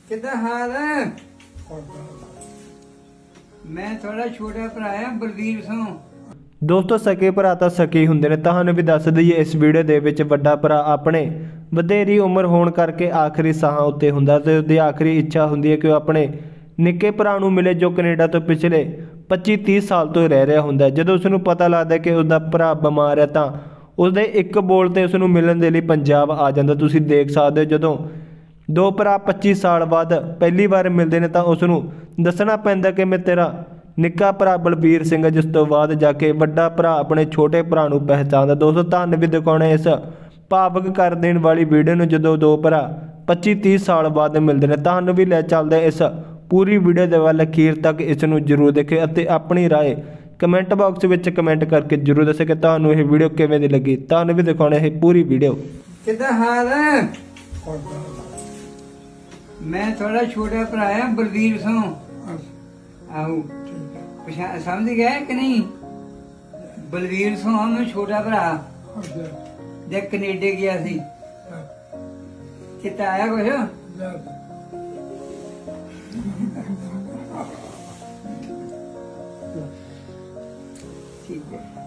ਕਿੱਦਾਂ ਹਾਲ ਹੈ? ਮੈਂ ਥੋੜਾ ਛੋਟਾ ਭਰਾ ਆ ਬਲਵੀਰ ਸਿੰਘ। ਦੋਸਤੋ ਸਕੇ ਭਰਾ ਤਾਂ ਸਕੇ ਹੁੰਦੇ ਨੇ। ਤੁਹਾਨੂੰ ਵੀ ਦੱਸ ਦਈਏ ਇਸ ਵੀਡੀਓ ਦੇ ਵਿੱਚ ਵੱਡਾ ਭਰਾ ਆਪਣੇ ਵਧੇਰੀ ਉਮਰ ਹੋਣ ਕਰਕੇ ਆਖਰੀ ਸਾਹਾਂ ਉੱਤੇ ਹੁੰਦਾ ਤੇ ਉਹਦੀ ਆਖਰੀ ਇੱਛਾ ਹੁੰਦੀ ਹੈ ਕਿ ਉਹ ਆਪਣੇ ਨਿੱਕੇ ਭਰਾ ਨੂੰ ਮਿਲੇ ਜੋ ਕੈਨੇਡਾ ਤੋਂ ਪਿਛਲੇ 25-30 ਸਾਲ ਤੋਂ ਰਹਿ ਰਿਹਾ ਹੁੰਦਾ। ਜਦੋਂ ਉਸ ਨੂੰ ਪਤਾ ਲੱਗਦਾ ਕਿ ਉਹਦਾ ਭਰਾ ਬਿਮਾਰ ਹੈ ਤਾਂ ਉਸਦੇ ਇੱਕ ਬੋਲ ਤੇ ਉਸ ਨੂੰ ਮਿਲਣ ਦੇ ਲਈ ਪੰਜਾਬ ਆ ਜਾਂਦਾ। ਤੁਸੀਂ ਦੇਖ ਸਕਦੇ ਹੋ ਜਦੋਂ ਦੋ ਭਰਾ 25 ਸਾਲ ਬਾਅਦ ਪਹਿਲੀ ਵਾਰ ਮਿਲਦੇ ਨੇ ਤਾਂ ਉਸ ਨੂੰ ਦੱਸਣਾ ਪੈਂਦਾ ਕਿ ਮੈਂ ਤੇਰਾ ਨਿੱਕਾ ਭਰਾ ਬਲਬੀਰ ਸਿੰਘ ਹੈ, ਜਿਸ ਤੋਂ ਬਾਅਦ ਜਾ ਕੇ ਵੱਡਾ ਭਰਾ ਆਪਣੇ ਛੋਟੇ ਭਰਾ ਨੂੰ ਪਹਿਚਾਣਦਾ। ਦੋਸਤੋ ਤੁਹਾਨੂੰ ਵੀ ਦਿਖਾਉਣਾ ਇਸ ਭਾਵੁਕ ਕਰ ਦੇਣ ਵਾਲੀ ਵੀਡੀਓ ਨੂੰ ਜਦੋਂ ਦੋ ਭਰਾ 25-30 ਸਾਲ ਬਾਅਦ ਮਿਲਦੇ ਨੇ। ਤੁਹਾਨੂੰ ਵੀ ਲੈ ਚੱਲਦੇ ਇਸ ਪੂਰੀ ਵੀਡੀਓ ਦੇ ਵੱਲ, ਅਖੀਰ ਤੱਕ ਇਸ ਨੂੰ ਜ਼ਰੂਰ ਦੇਖੇ ਅਤੇ ਆਪਣੀ ਰਾਏ ਕਮੈਂਟ ਬਾਕਸ ਵਿੱਚ ਕਮੈਂਟ ਕਰਕੇ ਜ਼ਰੂਰ ਦੱਸੋ ਕਿ ਤੁਹਾਨੂੰ ਇਹ ਵੀਡੀਓ ਕਿਵੇਂ ਦੀ ਲੱਗੀ। ਤੁਹਾਨੂੰ ਵੀ ਦਿਖਾਉਣਾ ਇਹ ਪੂਰੀ ਵੀਡੀਓ। ਕਿੱਦਾਂ ਹਾਲ ਹੈ? ਮੈਂ ਥੋੜਾ ਛੋਟਾ ਭਰਾ ਆ ਬਲਵੀਰ ਸਿੰਘ। ਆਹੋ ਸਮਝ ਗਿਆ ਕਿ ਨਹੀਂ? ਬਲਵੀਰ ਸਿੰਘ ਮੈਂ ਛੋਟਾ ਭਰਾ ਜੇ ਕੈਨੇਡਾ ਗਿਆ ਸੀ। ਕਿੱਥੇ ਆਇਆ ਕੁਛ? ਠੀਕ ਹੈ।